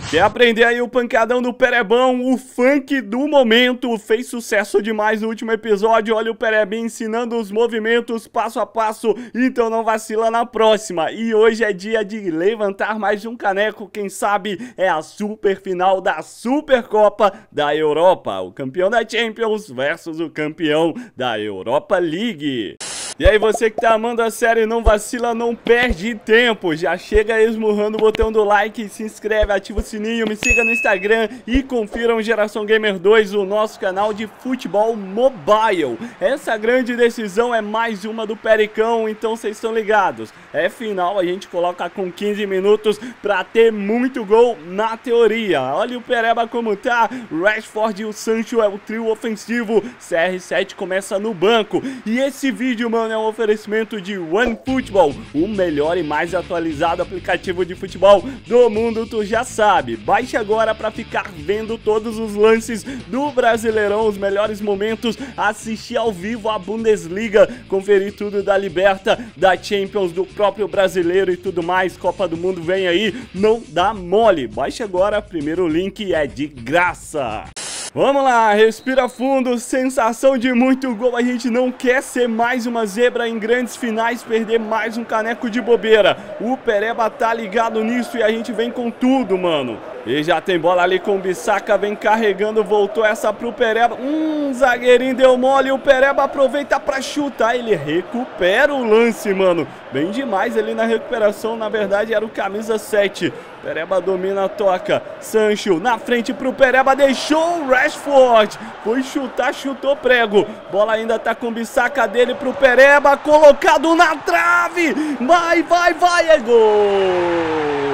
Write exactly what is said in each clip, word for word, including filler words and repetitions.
Quer aprender aí o pancadão do Perebão, o funk do momento? Fez sucesso demais no último episódio. Olha o Perebinho ensinando os movimentos passo a passo, então não vacila na próxima. E hoje é dia de levantar mais um caneco, quem sabe é a super final da Supercopa da Europa. O campeão da Champions versus o campeão da Europa League. E aí você que tá amando a série, não vacila, não perde tempo. Já chega esmurrando o botão do like, se inscreve, ativa o sininho, me siga no Instagram e confiram Geração Gamer dois, o nosso canal de futebol mobile. Essa grande decisão é mais uma do Pericão, então vocês estão ligados. É final, a gente coloca com quinze minutos pra ter muito gol na teoria. Olha o Pereba como tá, Rashford e o Sancho é o trio ofensivo, C R sete começa no banco. E esse vídeo, mano, é um oferecimento de OneFootball, o melhor e mais atualizado aplicativo de futebol do mundo, tu já sabe. Baixe agora para ficar vendo todos os lances do Brasileirão, os melhores momentos, assistir ao vivo a Bundesliga, conferir tudo da Liberta, da Champions, do próprio brasileiro e tudo mais. Copa do Mundo vem aí, não dá mole. Baixe agora, primeiro link é de graça. Vamos lá, respira fundo, sensação de muito gol, a gente não quer ser mais uma zebra em grandes finais, perder mais um caneco de bobeira. O Pereba tá ligado nisso e a gente vem com tudo, mano. E já tem bola ali com o Bissaka, vem carregando, voltou essa pro Pereba. Hum, zagueirinho deu mole, o Pereba aproveita pra chutar, ele recupera o lance, mano. Bem demais ali na recuperação, na verdade era o camisa sete. Pereba domina a toca, Sancho na frente pro Pereba, deixou o Rashford, foi chutar, chutou prego. Bola ainda tá com o Bissaka dele pro Pereba, colocado na trave. Vai, vai, vai, é gol!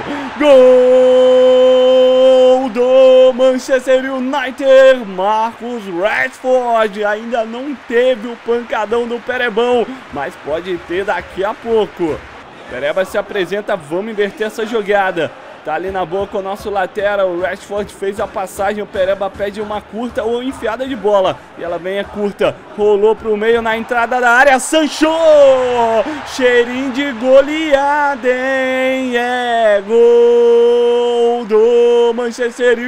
Gol do Manchester United, Marcus Rashford. Ainda não teve o pancadão do Perebão, mas pode ter daqui a pouco. Pereba se apresenta, vamos inverter essa jogada. Tá ali na boca o nosso lateral, o Rashford fez a passagem, o Pereba pede uma curta ou enfiada de bola. E ela vem é curta, rolou pro meio na entrada da área, Sancho! Cheirinho de goleada, hein? É gol do Manchester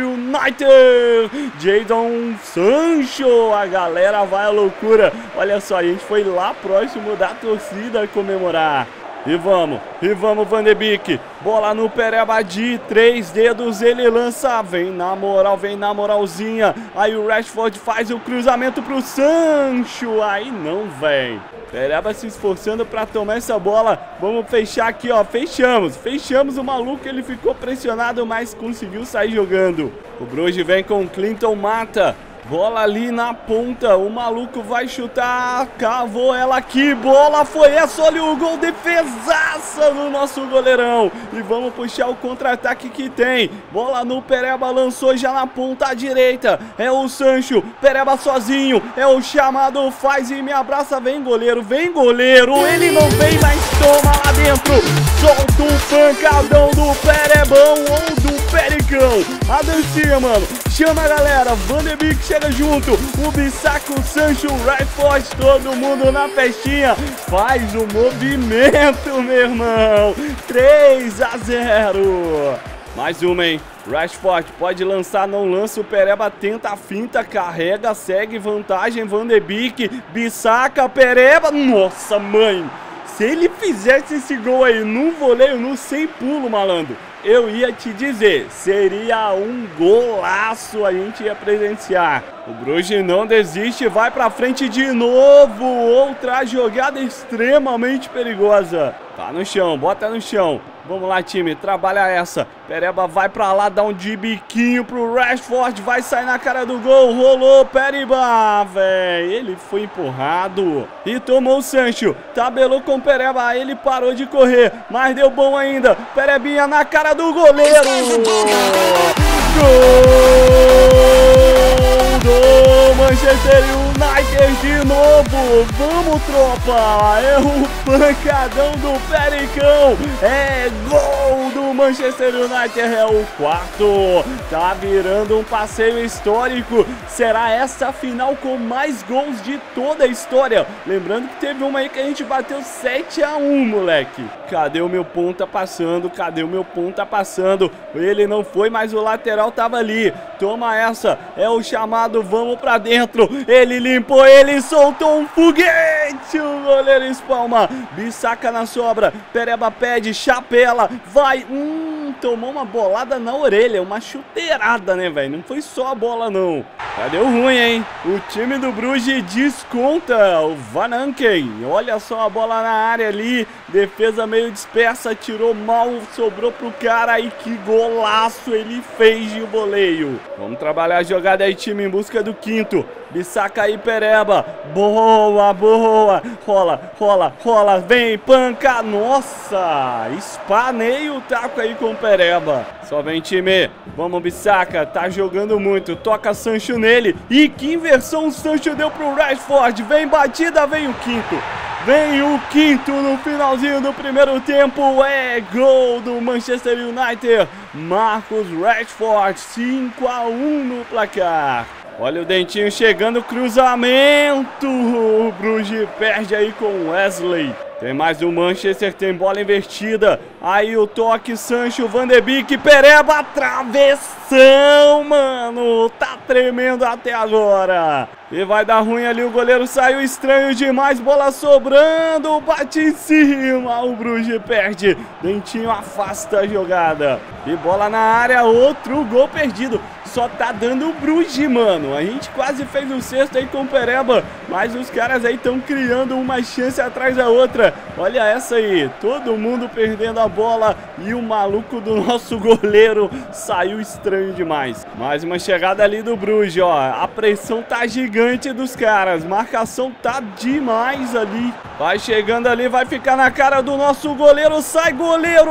United! Jadon Sancho, a galera vai à loucura. Olha só, a gente foi lá próximo da torcida comemorar. E vamos, e vamos Van de Beek, bola no Pereba de três dedos, ele lança, vem na moral, vem na moralzinha, aí o Rashford faz o cruzamento pro Sancho, aí não vem. Pereba se esforçando para tomar essa bola, vamos fechar aqui, ó, fechamos, fechamos o maluco, ele ficou pressionado, mas conseguiu sair jogando. O Bruges vem com o Clinton Mata. Bola ali na ponta, o maluco vai chutar, cavou ela aqui, bola foi essa, olha o gol, defesaça do nosso goleirão. E vamos puxar o contra-ataque que tem, bola no Pereba, lançou já na ponta direita, é o Sancho, Pereba sozinho, é o chamado, faz e me abraça, vem goleiro, vem goleiro, ele não vem, mas toma lá dentro, solta o pancadão do Perebão ou do Pericão, a dancinha, mano, chama a galera, Van de Beek chega junto, o Bissaka, o Sancho, o Rashford, todo mundo na festinha, faz o movimento, meu irmão, três a zero, mais uma, hein, Rashford pode lançar, não lança, o Pereba tenta a finta, carrega, segue, vantagem, Van de Beek, Bissaka, Pereba, nossa mãe, se ele fizesse esse gol aí num voleio, no sem pulo, malandro, eu ia te dizer, seria um golaço, a gente ia presenciar. O Bruges não desiste, vai pra frente de novo, outra jogada extremamente perigosa. Tá no chão, bota no chão. Vamos lá, time, trabalha essa. Pereba vai pra lá, dá um de biquinho pro Rashford, vai sair na cara do gol, rolou, Pereba, velho. Ele foi empurrado e tomou o Sancho, tabelou com o Pereba, ele parou de correr, mas deu bom ainda. Perebinha na cara do goleiro. Gol do Manchester United. United de novo. Vamos, tropa. É o pancadão do Pericão. É gol do Manchester United. É o quarto. Tá virando um passeio histórico. Será essa a final com mais gols de toda a história. Lembrando que teve uma aí que a gente bateu sete a um, moleque. Cadê o meu ponta passando? Cadê o meu ponta passando? Ele não foi, mas o lateral tava ali. Toma essa. É o chamado, vamos pra dentro. Ele limpou, ele soltou um foguete. O goleiro espalma. Bissaka na sobra. Pereba pede, chapela. Vai. Hum, tomou uma bolada na orelha. Uma chuteirada, né, velho? Não foi só a bola, não. Cadê o ruim, hein? O time do Bruges desconta. O Van Anken. Olha só a bola na área ali. Defesa meio dispersa. Tirou mal. Sobrou pro cara. E que golaço ele fez de voleio. Vamos trabalhar a jogada aí, time, em busca do quinto. Bissaka e Pereba. Boa, boa. Rola, rola, rola. Vem, panca. Nossa, espanei o taco aí com o Pereba. Só vem, time. Vamos, Bissaka. Tá jogando muito. Toca Sancho nele. E que inversão o Sancho deu pro Rashford. Vem batida, vem o quinto. Vem o quinto no finalzinho do primeiro tempo. É gol do Manchester United. Marcus Rashford, cinco a um no placar. Olha o dentinho chegando, cruzamento. O Bruges perde aí com o Wesley. Tem mais o Manchester, tem bola invertida. Aí o toque, Sancho, Van de Beek, Pereba, travessão, mano. Tá tremendo até agora. E vai dar ruim ali, o goleiro saiu estranho demais. Bola sobrando, bate em cima. O Bruges perde. Dentinho afasta a jogada. E bola na área, outro gol perdido. Só tá dando o Bruges, mano. A gente quase fez o sexto aí com o Pereba. Mas os caras aí estão criando uma chance atrás da outra. Olha essa aí, todo mundo perdendo a bola e o maluco do nosso goleiro saiu estranho demais. Mais uma chegada ali do Bruges, ó. A pressão tá gigante dos caras, marcação tá demais ali. Vai chegando ali, vai ficar na cara do nosso goleiro, sai goleiro!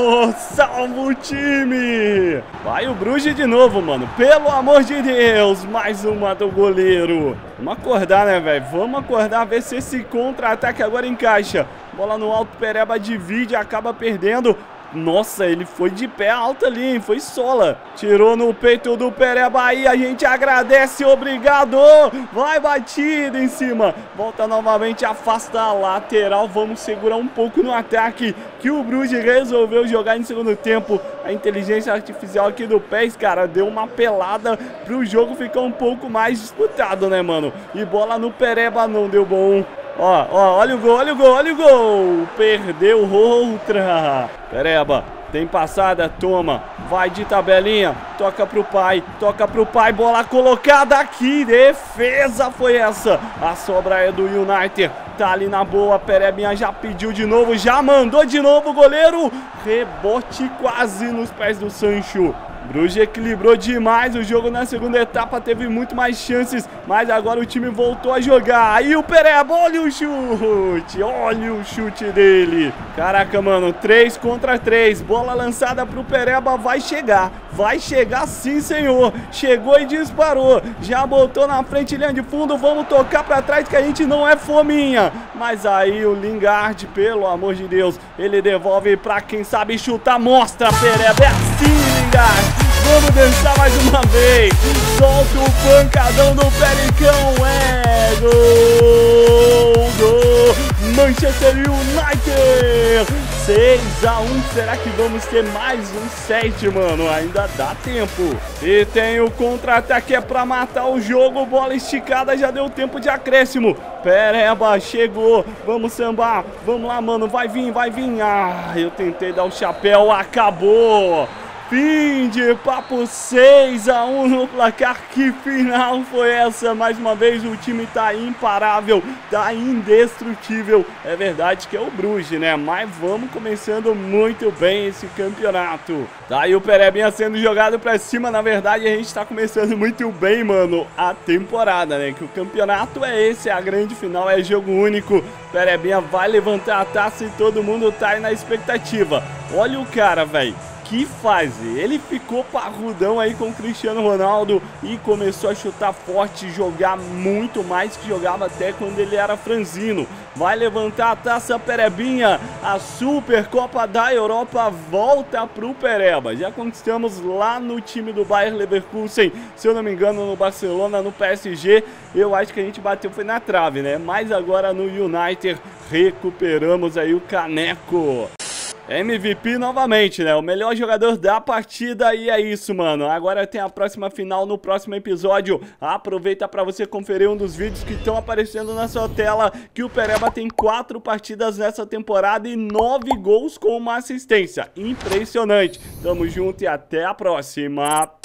Salva o time! Vai o Bruges de novo, mano, pelo amor de Deus, mais uma do goleiro. Vamos acordar, né, velho? Vamos acordar, ver se esse contra-ataque agora encaixa. Bola no alto, Pereba divide, acaba perdendo. Nossa, ele foi de pé alto ali, hein? Foi sola. Tirou no peito do Pereba aí, a gente agradece, obrigado. Vai batida em cima. Volta novamente, afasta a lateral. Vamos segurar um pouco no ataque que o Bruges resolveu jogar em segundo tempo. A inteligência artificial aqui do P E S, cara, deu uma pelada pro jogo ficar um pouco mais disputado, né, mano? E bola no Pereba não deu bom. Ó, ó, olha o gol, olha o gol, olha o gol. Perdeu outra. Pereba, tem passada, toma. Vai de tabelinha, toca pro pai, toca pro pai. Bola colocada aqui, defesa foi essa. A sobra é do United. Tá ali na boa, Perebinha já pediu de novo, já mandou de novo o goleiro. Rebote quase nos pés do Sancho. Bruges equilibrou demais o jogo na segunda etapa, teve muito mais chances, mas agora o time voltou a jogar. Aí o Pereba, olha o chute, olha o chute dele. Caraca, mano, três contra três, bola lançada pro Pereba, vai chegar, vai chegar sim, senhor. Chegou e disparou, já botou na frente, linha de fundo, vamos tocar pra trás que a gente não é fominha. Mas aí o Lingard, pelo amor de Deus, ele devolve pra quem sabe chutar, mostra, Pereba, é assim, Lingard. Vamos dançar mais uma vez. Solta o pancadão do Pericão. É gol do Manchester United. seis a um. Será que vamos ter mais um set, mano? Ainda dá tempo. E tem o contra-ataque, é pra matar o jogo. Bola esticada, já deu tempo de acréscimo. Pereba chegou. Vamos sambar. Vamos lá, mano. Vai vir, vai vir. Ah, eu tentei dar o chapéu. Acabou. Fim de papo, seis a um no placar. Que final foi essa? Mais uma vez o time tá imparável, tá indestrutível. É verdade que é o Bruges, né? Mas vamos começando muito bem esse campeonato. Tá aí o Perebinha sendo jogado pra cima. Na verdade a gente tá começando muito bem, mano, a temporada, né? Que o campeonato é esse, é a grande final, é jogo único. Perebinha vai levantar a taça e todo mundo tá aí na expectativa. Olha o cara, velho. que fase. Ele ficou parrudão aí com o Cristiano Ronaldo e começou a chutar forte, jogar muito mais que jogava até quando ele era franzino. Vai levantar a taça Perebinha, a Supercopa da Europa volta pro Pereba. Já conquistamos lá no time do Bayer Leverkusen, se eu não me engano no Barcelona, no P S G, eu acho que a gente bateu foi na trave, né? Mas agora no United recuperamos aí o caneco. M V P novamente, né? O melhor jogador da partida e é isso, mano. Agora tem a próxima final no próximo episódio. Aproveita pra você conferir um dos vídeos que estão aparecendo na sua tela, que o Pereba tem quatro partidas nessa temporada e nove gols com uma assistência. Impressionante. Tamo junto e até a próxima.